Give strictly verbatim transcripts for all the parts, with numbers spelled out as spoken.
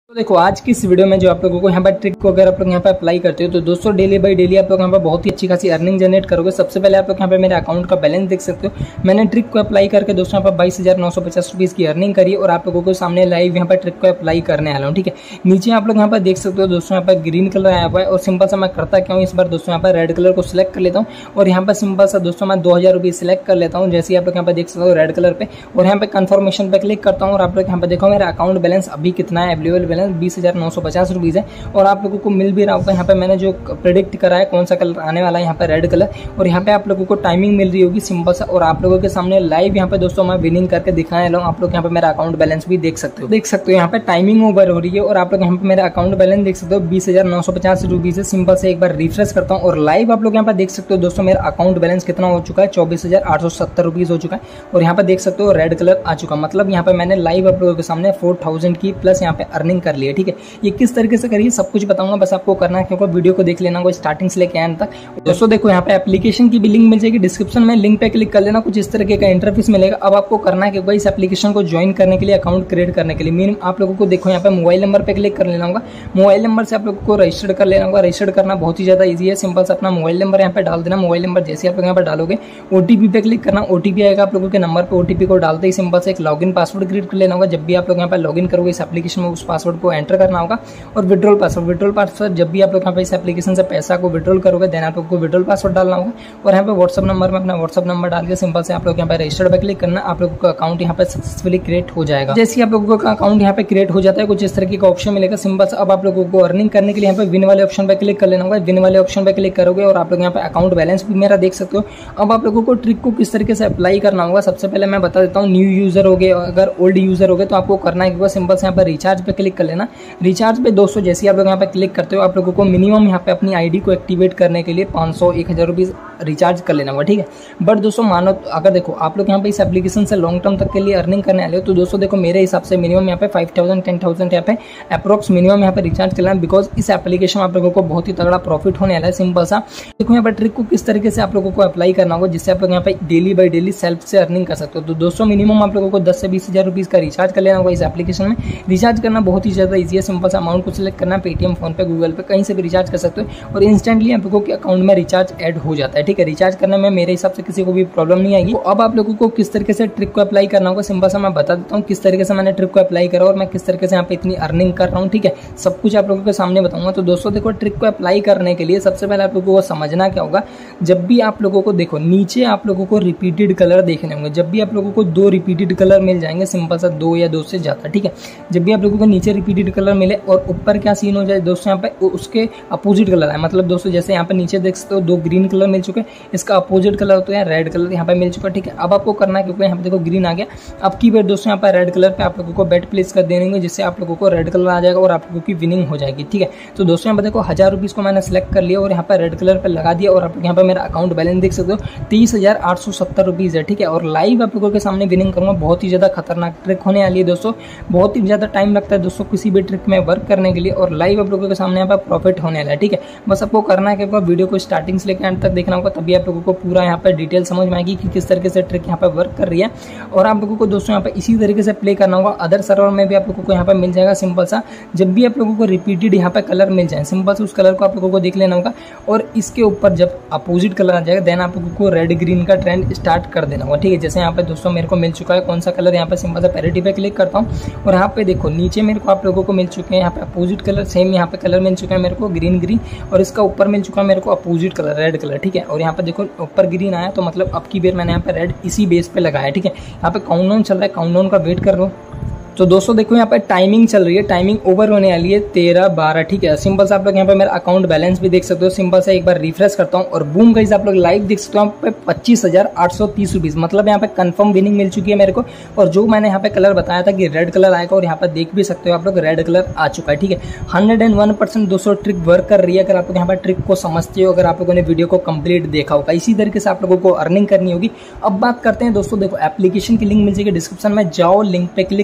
तो देखो आज की इस वीडियो में जो आप लोगों को यहाँ पर ट्रिक को अगर आप लोग यहाँ पर अप्लाई करते हो तो दोस्तों डेली बाय डेली आप लोग यहाँ पर बहुत ही अच्छी खासी अर्निंग जनरेट करोगे। सबसे पहले आप लोग यहाँ पे मेरे अकाउंट का बैलेंस देख सकते हो। मैंने ट्रिक को अप्लाई करके दोस्तों यहाँ पर बाईस हजार नौ सौ पचास रुपीज की अर्निंग करी और आप लोगों को सामने लाइव यहाँ पर ट्रिक को अप्लाई करने आया हूँ। ठीक है, नीचे आप लोग यहाँ पर देख सकते हो दोस्तों यहाँ पर ग्रीन कलर आया हुआ है और सिंपल सा मैं करता क्या हूँ, इस बार दोस्तों यहाँ पर रेड कलर को सिलेक्ट कर लेता हूँ और यहाँ पर सिंपल सा दोस्तों मैं दो हजार रुपीज सिलेक्ट कर लेता हूँ। जैसे आप लोग यहाँ पर देख सकते हो रेड कलर पे और यहाँ पे कंफर्मेशन पे क्लिक करता हूँ और आप लोग यहाँ पर देखो मेरा अकाउंट बैलेंस अभी कितना है, अवेलेबल बैलेंस बीस हजार नौ सौ पचास रुपीज है और आप लोगों को मिल भी रहा होगा। यहाँ पे मैंने जो प्रेडिक्ट करा है कौन सा कलर आने वाला है, यहाँ पे रेड कलर, और यहाँ पे आप लोगों को टाइमिंग मिल रही होगी सिंपल सा। और आप लोगों के सामने लाइव यहाँ पे दोस्तों मैं विनिंग करके दिखाने लगा हूँ। आप लोग यहाँ पे मेरा अकाउंट बैलेंस भी देख सकते हो देख सकते हो यहाँ पे टाइमिंग ओवर हो रही है और आप लोग यहाँ पे मेरा अकाउंट बैलेंस देख सकते हो बीस हजार नौ सौ पचास रुपीज है। सिंपल से एक बार रिफ्रेश करता हूँ और लाइव आप लोग यहाँ पे देख सकते हो दोस्तों मेरा अकाउंट बैलेंस कितना हो चुका है, चौबीस हजार आठ सौ सत्तर रुपीज हो चुका है और यहाँ पे देख सकते हो रेड कलर आ चुका। मतलब यहाँ पे मैंने लाइव आप लोगों के सामने फोर थाउजेंड की प्लस यहाँ पे अर्निंग कर ली है। ठीक है, ये किस तरीके से करिए सब कुछ बताऊंगा, बस आपको करना है क्योंकि वीडियो को देख लेना स्टार्टिंग से लेकर एंड तक। दोस्तों देखो यहाँ पे एप्लीकेशन की भी लिंक मिल जाएगी डिस्क्रिप्शन में, लिंक पे क्लिक कर लेना, कुछ इस तरीके का इंटरफेस मिलेगा। अब आपको करना है कि इस एप्लीकेशन को ज्वाइन करने के लिए, अकाउंट क्रिएट करने के लिए मिनिमम आप लोगों को देखो यहाँ पे मोबाइल नंबर पे क्लिक कर लेना होगा। मोबाइल नंबर से आप लोगों को रजिस्टर्ड कर लेना होगा। रजिस्टर्ड करना बहुत ही ज्यादा ईजी है, सिंपल से अपना मोबाइल नंबर यहाँ पे डाल देना। मोबाइल नंबर जैसे आप लोग यहाँ पे डालोगे ओटीपी पे क्लिक करना, ओटीपी आएगा आप लोगों के नंबर पे। ओटीपी को डालते ही सिंपल से एक लॉगिन पासवर्ड क्रिएट कर लेना होगा। जब भी आप लोग यहाँ पे लॉगिन करोगे इस एप्लीकेशन में उस पासवर्ड को एंटर करना होगा और विड्रॉल पासवर्ड विड्रॉल पासवर्ड जब भी आप लोग यहाँ पे इस एप्लीकेशन से पैसा को विड्रॉल करोगे देन आप लोग को विड्रॉल पासवर्ड डालना होगा और यहाँ पे व्हाट्सअप नंबर में अपना व्हाट्सअप नंबर डाल के सिंपल से आप लोग यहाँ पे रजिस्टर्ड पे क्लिक करना। आप लोगों का अकाउंट यहाँ पे सक्सेसफुली क्रिएट हो जाएगा। जैसे ही आप लोगों का अकाउंट यहाँ पे क्रिएट हो जाता है कुछ इस तरीके का ऑप्शन मिलेगा सिंपल से। अब आप लोगों को अर्निंग करने के लिए यहाँ पे विन वाले ऑप्शन पे क्लिक कर लेना होगा। विन वाले ऑप्शन पे क्लिक करोगे और आप लोग यहाँ पे अकाउंट बैलेंस भी मेरा देख सकते हो। अब आप लोगों को ट्रिक को किस तरीके से अप्लाई करना होगा सबसे पहले मैं बता देता हूँ। न्यू यूजर हो गए, अगर ओल्ड यूजर हो गए तो आपको करना है सिंपल से यहाँ पे रिचार्ज पे क्लिक कर लेना। रिचार्ज पे दोस्तों जैसे आप लोग यहाँ पे क्लिक करते हो आप लोगों को मिनिमम यहाँ पे अपनी आईडी को एक्टिवेट करने के लिए पाँच सौ एक हजार रुपीज रिचार्ज कर लेना होगा। ठीक है, बट दोस्तों मानो अगर देखो आप लोग यहाँ पे इस एप्लीकेशन से लॉन्ग टर्म तक के लिए अर्निंग करने वाले हो तो दोस्तों देखो मेरे हिसाब से मिनिमम यहाँ पे फाइव थाउजेंड टेन थाउजेंड यहाँ पे अप्रोक्स मिनिमम यहाँ पे रिचार्ज करना है। बिकॉज इस एप्लीकेशन में आप लोगों को बहुत ही तगड़ा प्रॉफिट होने वाला है। सिंपल सा देखो यहाँ पर ट्रिक को किस तरीके से आप लोगों को अप्लाई करना होगा जिससे आप लोग यहाँ पे डेली बाई डेली सेल्फ से अर्निंग कर सकते हो। तो दोस्तों मिनिमम आप लोगों को दस से बीस हजार रुपीज का रिचार्ज कर लेना होगा इस एप्लीकेशन में। रिचार्ज करना बहुत ही ज्यादा ईजी है, सिंपल सा अमाउंट को सिलेक्ट करना, पेटीएम फोन पे गूगल पे कहीं से भी रिचार्ज कर सकते हो और इंस्टेंटली आप लोगों के अकाउंट में रिचार्ज ऐड हो जाता है। ठीक है, रिचार्ज करने में मेरे हिसाब से किसी को भी प्रॉब्लम नहीं आएगी। तो अब आप लोगों को किस तरीके से ट्रिक को अप्लाई करना होगा सिंपल सा मैं बता देता हूँ किस तरीके से मैंने ट्रिक को अप्लाई करा और मैं किस तरीके से यहाँ पे इतनी अर्निंग कर रहा हूँ। ठीक है, सब कुछ आप लोगों के सामने बताऊंगा। तो दोस्तों देखो ट्रिक को अप्लाई करने के लिए सबसे पहले आप लोगों को समझना क्या होगा, जब भी आप लोगों को देखो नीचे आप लोगों को रिपीटेड कलर देखने होंगे। जब भी आप लोगों को दो रिपीटेड कलर मिल जाएंगे सिंपल सा दो या दो से ज्यादा, ठीक है, जब भी आप लोगों को नीचे रिपीटेड कलर मिले और ऊपर क्या सीन हो जाए दोस्तों यहाँ पे उसके अपोजिट कलर है। मतलब दोस्तों जैसे यहाँ पे नीचे देख सकते हो दो ग्रीन कलर मिल चुके हैं, इसका अपोजिट कलर होता है रेड कलर यहाँ पे मिल चुका है। ठीक है, अब आपको करना है क्योंकि यहाँ पे देखो ग्रीन आ गया, अब की बेट दोस्तों यहाँ पे रेड कलर पे आप लोगों को बेट प्लेस कर देने होंगे जिससे आप लोगों को रेड कलर आ जाएगा और आप लोगों की विनिंग हो जाएगी। ठीक है, तो दोस्तों यहाँ पे देखो हजार रुपीज को मैंने सेलेक्ट कर लिया और यहाँ पे रेड कलर पे लगा दिया और आप यहाँ पे मेरा अकाउंट बैलेंस देख सकते हो तीस हजार आठ सौ सत्तर रुपीज है। ठीक है, और लाइव आप लोगों के सामने विनिंग करूंगा। बहुत ही ज्यादा खतरनाक ट्रिक होने वाली है दोस्तों, बहुत ही ज्यादा टाइम लगता है दोस्तों किसी भी ट्रिक में वर्क करने के लिए और लाइव आप लोगों के सामने यहाँ पे प्रॉफिट होने वाला है। ठीक है, बस आपको करना है कि वीडियो को स्टार्टिंग से लेकर एंड तक देखना होगा, तभी आप लोगों को पूरा यहाँ पे डिटेल समझ में आएगी कि किस तरीके से ट्रिक यहाँ पे वर्क कर रही है। और आप लोगों को दोस्तों यहाँ पे इसी तरीके से प्ले करना होगा। अदर सर्वर में भी आप लोगों को यहाँ पे मिल जाएगा। सिंपल सा जब भी आप लोगों को रिपीटेड यहाँ पे कलर मिल जाए सिंपल से उस कलर को आप लोगों को देख लेना होगा और इसके ऊपर जब अपोजिट कलर आ जाएगा देन आप लोगों को रेड ग्रीन का ट्रेंड स्टार्ट कर देना होगा। ठीक है, जैसे यहाँ पे दोस्तों मेरे को मिल चुका है कौन सा कलर, यहाँ पे सिंपल सा पैरिटी पे क्लिक करता हूँ और यहाँ पे देखो नीचे मेरे को आप लोगों को मिल चुके हैं यहाँ पे अपोजिट कलर, सेम यहाँ पे कलर मिल चुका है मेरे को ग्रीन ग्रीन और इसका ऊपर मिल चुका है मेरे को अपोजिट कलर रेड कलर। ठीक है, और यहाँ पे देखो ऊपर ग्रीन आया तो मतलब अब की बेर मैंने यहाँ पे रेड इसी बेस पे लगाया। ठीक है, यहाँ पे काउंटडाउन चल रहा है, काउंटडाउन का वेट कर लो। तो दोस्तों देखो यहाँ पे टाइमिंग चल रही है, टाइमिंग ओवर होने वाली है तेरह बारह। ठीक है, सिंपल से आप लोग यहाँ पे मेरा अकाउंट बैलेंस भी देख सकते हो। सिंपल से एक बार रिफ्रेश करता हूँ और बूम गाइस आप लोग लाइव देख सकते हो यहाँ पे पच्चीस हजार आठ सौ तीस रुपीज मतलब यहाँ पे कंफर्म विनिंग मिल चुकी है मेरे को। और जो मैंने यहाँ पे कलर बताया था कि रेड कलर आएगा और यहाँ पे देख भी सकते हो आप लोग रेड कलर आ चुका है। ठीक है, हंड्रेड एंड वन परसेंट दोस्तों ट्रिक वर्क कर रही है। अगर आप लोग यहाँ पे ट्रिक को समझते हो, अगर आप लोगों ने वीडियो को कंप्लीट देखा होगा, इसी तरीके से आप लोगों को अर्निंग करनी होगी। अब बात करते हैं दोस्तों, देखो एप्लीकेशन की लिंक मिल जाएगी डिस्क्रिप्शन में, जाओ लिंक पे क्लिक करो,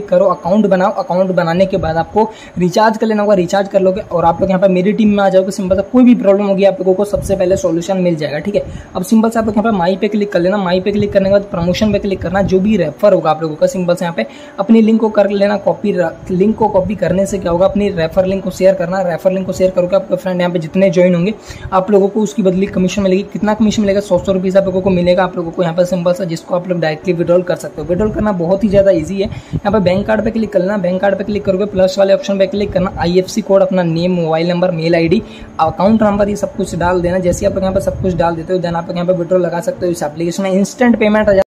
अकाउंट बनाओ, अकाउंट बनाने के बाद आपको रिचार्ज कर लेना होगा, रिचार्ज कर लोगे और आप लोग यहाँ पर मेरी टीम में आ जाओगे। सिंपल सा कोई भी प्रॉब्लम होगी आप लोगों को सबसे पहले सॉल्यूशन मिल जाएगा, ठीक है। अब सिंपल से आप लोग यहाँ पे माई पे क्लिक कर लेना, माई पे क्लिक करने के बाद प्रमोशन पे क्लिक करना, जो भी रेफर होगा आप लोगों का सिंपल से यहाँ पे अपनी लिंक को कर लेना कॉपी। लिंक को कॉपी करने से क्या होगा, अपनी रेफर लिंक को शेयर करना, रेफर लिंक को शेयर करोगे आपके फ्रेंड यहाँ पे जितने ज्वाइन होंगे आप लोगों को उसकी बदली कमीशन मिलेगी। कितना कमीशन मिलेगा, सौ सौ रुपीज आप लोगों को मिलेगा आप लोगों को यहाँ पर सिंपल सा, जिसको आप लोग डायरेक्टली विड्रॉल कर सकते हो। विड्रॉल करना बहुत ही ज्यादा ईजी है। यहाँ पे बैंक कार्ड पे क्लिक करना, बैंक कार्ड पे क्लिक करोगे प्लस वाले ऑप्शन पे क्लिक करना, आईएफएससी कोड, अपना name, mobile number, mail ID, account number, ये सब कुछ डाल देना। जैसे आप यहाँ पे सब कुछ डाल देते हो देन आप यहाँ पे विड्रॉल लगा सकते हो। इस एप्लीकेशन में इंस्टेंट पेमेंट